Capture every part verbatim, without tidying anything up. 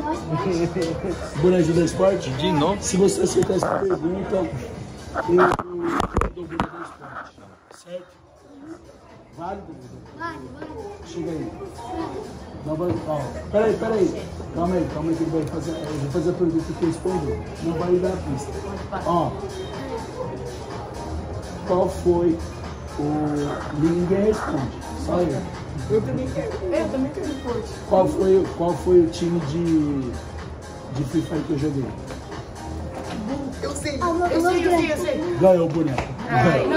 Boné do esporte? De novo? Se você aceitar essa pergunta, eu, eu, eu dou o boné do esporte. Certo? Válido? Vale, vale. Chega aí. Não vai. Ó, peraí, peraí. Calma aí, calma aí que ele vai fazer. Eu vou fazer a pergunta que eu respondi. Não vai dar a pista. Ó. Qual foi o. Ninguém responde. Só eu. Eu também quero. Eu também quero forte. Qual foi, qual foi o time de. de Free Fire que eu joguei? Eu sei. Ah, meu, Eu meu sei, eu sei, eu sei. Ganhou o boneco. Ai,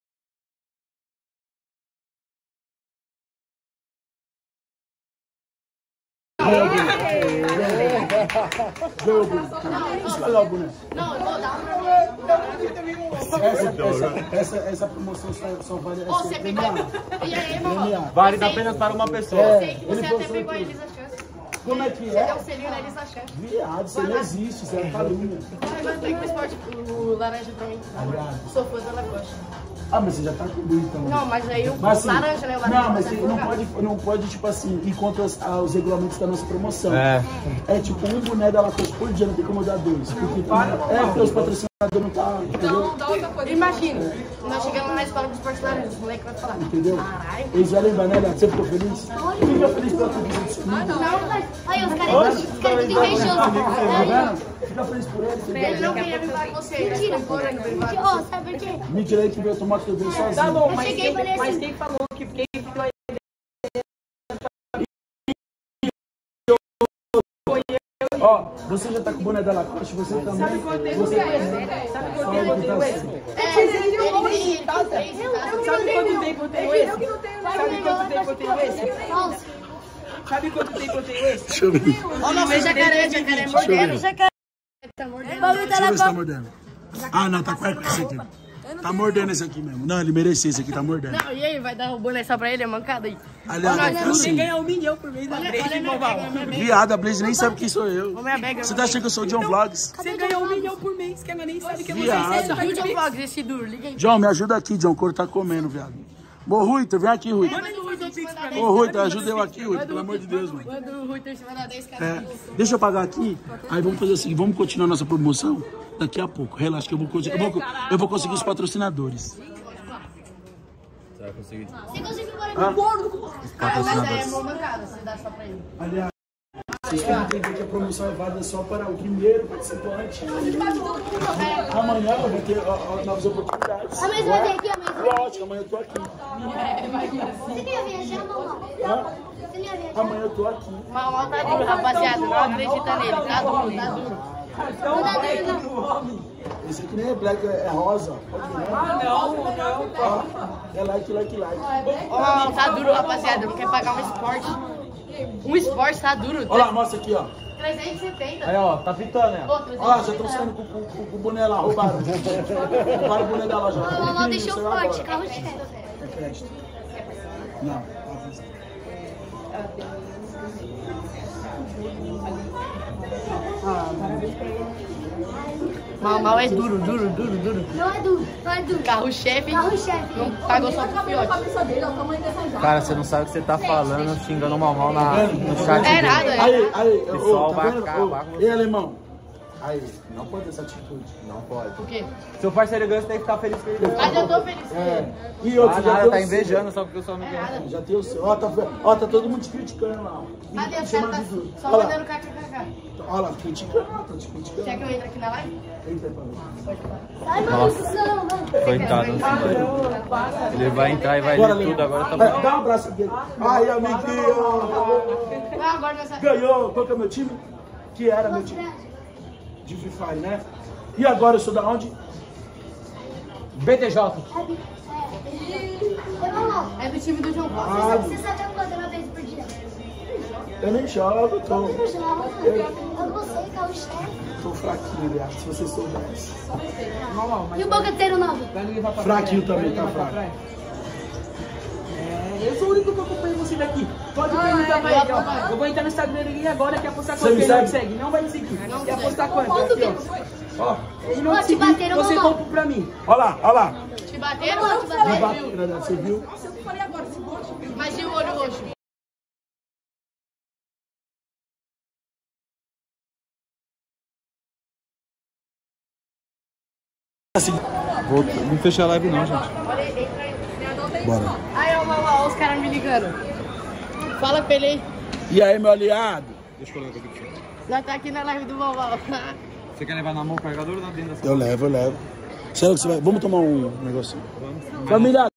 Ganhou o boneco. Ganhou o boneco. Escolheu o boneco. não, eu vou dar pra mim. Essa, essa, essa, essa promoção só, só vale Ô, você essa pegou. E aí, irmão? premiada. Válido apenas para uma pessoa. É. Sei que Ele você falou até pegou a tudo. Elisa Chance. Como é que Você é? deu o selinho na Elisa Chance. Viado, isso aí não existe, isso é calúnia. Mas tem que o esporte, o laranja pra mim. Aliado. Sou fã da Lacoste. Ah, mas você já tá com o então. Não, mas aí o Mas, assim, laranja, né? O laranja não, mas tá você não colocado. pode, não pode, tipo assim, ir contra os, ah, os regulamentos da nossa promoção. É. É tipo um boné da Lacoste por dia, não tem como dar dois. Porque é porque os patrocinadores não tá, entendeu? Dá outra coisa. Imagina, nós chegamos na escola dos esportes laranjas, os moleques vão falar. Entendeu? Caralho. Eles já lembram, né, Leandro? Você ficou feliz? Fica feliz pela conquista. Não, mas. Olha, os caras os caras tudo invejosos. Tá vendo? Fica feliz por ele. fica Ele não feliz. queria levar você. Ele Mentira. foi embora no privado. Ô, sabe por quê? Mentira aí que veio tomar teu bem sozinho. Tá bom, Eu mas cheguei e falei quem, mas assim. quem falou que quem deu a Ó, você já tá com o boné da Lacoste, você também. Sabe quanto tempo Você tem também. esse? Sabe Só quanto tempo ele tem tá esse? assim. É, ele tem em casa. Sabe quanto tempo eu tenho esse? Sabe quanto tempo eu tenho esse? Nossa. Sabe quanto tempo eu tenho esse? Deixa eu ver. Deixa Olha o meu jacaré, jacaré eu mordendo. ver. Jacaré. Deixa eu ver se tá mordendo. Ah, não, tá quase com esse aqui. Tá mordendo esse aqui mesmo. Não, ele merecia esse aqui, tá mordendo. Não, e aí, vai dar o boné só pra ele? É mancada aí. Aliás, é Você assim. ganha um milhão por mês da Blaze, normal. Viado, a Blaze nem sabe quem sou eu. minha bag, Você tá achando que eu sou o John Vlogs? Você ganha um milhão por mês, que ela nem sabe que é você. Viado. Você viu o John Vlogs, esse duro? Liga aí. John, me ajuda aqui, John. O couro tá comendo, viado. Ô, Ruiter, vem aqui, Ruiter. Manda o Ruiter te mandar dez. Ô, Ruiter, ajuda eu aqui, Ruiter, pelo amor de Deus, mano. Manda o Ruiter te mandar dez É, caras. deixa eu pagar aqui, aí vamos fazer assim, vamos continuar nossa promoção daqui a pouco. Relaxa que eu vou, conseguir- eu vou, eu vou conseguir os patrocinadores. Você vai conseguir. Você conseguiu agora Ah. Ah, mas aí é mó mancada, você dá só pra ele. Aliás, vocês têm que entender que a promoção é válida só para o primeiro participante. Amanhã vai ter ó, ó, novas oportunidades. Amanhã você vai ter aqui, amanhã. Lógico, amanhã eu tô aqui. Você não ia viajar, mamãe? Hã? Você não ia viajar? Amanhã eu tô aqui. Mal, mal tá duro, rapaziada. Não acredita nele. Tá duro, tá duro. Não dá duro, não. Esse aqui nem é black, é rosa. Ah, não, não. Ó, é like, like, like. Ó, Mal, tá duro, rapaziada. Não quer pagar um esporte. Um esporte tá duro. Olha lá, mostra aqui, ó. trezentos e setenta. Aí, ó, tá pitando, né? Pô, trezentos e Olha lá, já setenta. estão saindo com, com, com, com o boné lá, roubaram. Roubaram o boné da loja. Ó, mamãe deixou Saiu forte, agora. carro-chefe. É crédito. Não. Mal, mal é duro, duro, duro, duro. Não é duro, não é duro. Carro-chefe Carro-chefe. não pagou só pro fiote. Cara, você não sabe o que você tá falando, xingando mal mal na, no chat É dele. nada, é. Aí, aí, ô, pessoal tá vai vendo? acabar Ô, com Ei, alemão. Aí, não pode ter essa atitude. Não pode. Por quê? Seu parceiro ganha, você tem que ficar feliz que ele ganhou. Mas eu tô feliz com É. ele. E outro, Ah, já nada, tem tá o seu. invejando só porque eu sou amigo dele. Já tem o seu. Ó, tá, ó, tá todo mundo te criticando lá. ó. Cadê? Te Os chamando caras de duro. tá só Olha lá. mandando kkkk. Olha lá, criticando, tá te criticando. Quer que eu entre aqui na live? Entra aí pra ver. Ai, mano, isso não, não. Coitado, não vai. Ele vai entrar e vai Bora, ler Lê. tudo, agora tá É, bom. dá um abraço aqui. Ai, amiguinho. Ah, agora nessa. Ganhou. Qual que é o meu time? Que era meu time? De Free Fire, né? E agora eu sou da onde? B T J. É, mamãe. É do time do João Paulo. Ah, Você sabe quanto uma vez por dia? eu nem jogo, tô, Eu não jogo. Eu não sei, carro-chefe. tô fraquinho, aliás, se você soubesse. E o Boca ter o nove? Fraquinho também, tá fraco. É, Eu sou o único que acompanha você daqui. Pode perguntar pra ele, ó. Eu vou entrar no Instagram dele agora, quer apostar Você quanto me ele não segue? segue. Não vai me seguir. Quer apostar quanto? Quanto Aqui, ó. Ó, ele não Ó, te te seguir, bateram, você mamãe. compra pra mim. Olha lá, olha lá. Te bateram? Ó, te bateram. Me bateram, você viu? Mas e o olho roxo? Assim. Vou, vamos fechar a live não, gente. Bora. Aí, ó, ó, os caras me ligando. Fala pra ele aí. E aí, meu aliado? Deixa eu colocar aqui pra você. Nós tá aqui na live do Vovó. Você quer levar na mão o carregador ou na dentro da sua? Eu levo, eu levo. Sério que você vai... Vamos tomar um negocinho. Vamos. Família.